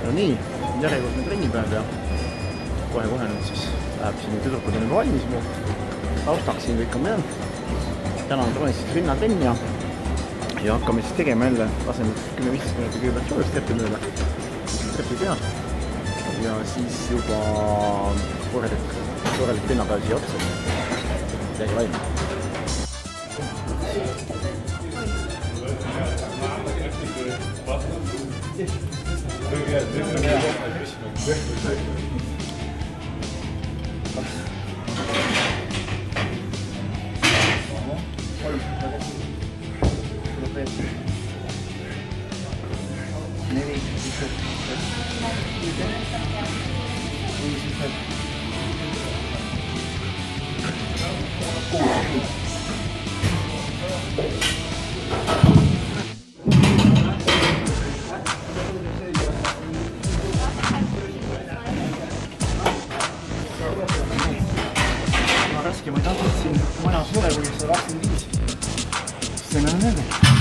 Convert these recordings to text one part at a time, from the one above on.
no nii, järjekordne trennipäev ja kohe-kohe nüüd siis läheb siin tüdrukud on juba valmis muu. Taustaks siin kõik on meil. Täna on tulemas siis rinnatrenn ja hakkame siis tegema jälle, laseme 10-15 minutit kõigepealt soojust trepi mööda, trepi peal ja siis juba korralik rinnapäev siia otsa. Jägi valmis. Raskemaid aastaid siin majas ole, kui 125. See meil on nende.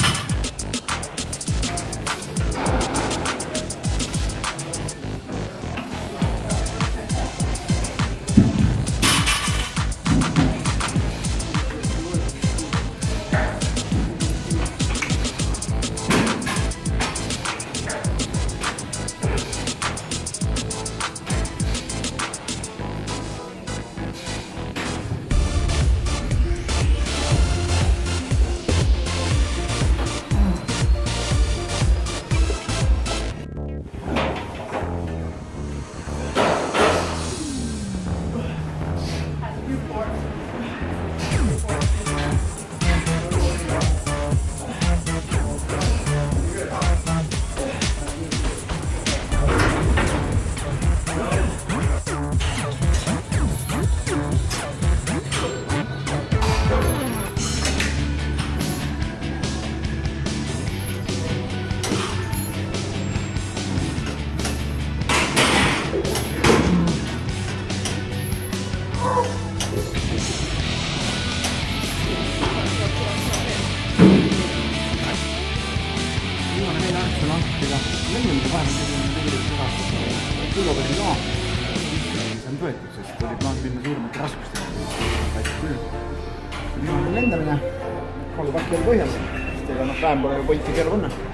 See on võetud, sest oli plaan minna suuremate raskustega. Väike küll. Viimane lendamine. Kolm pakki on põhjas. Sest ega vähem pole pointi keelu panna.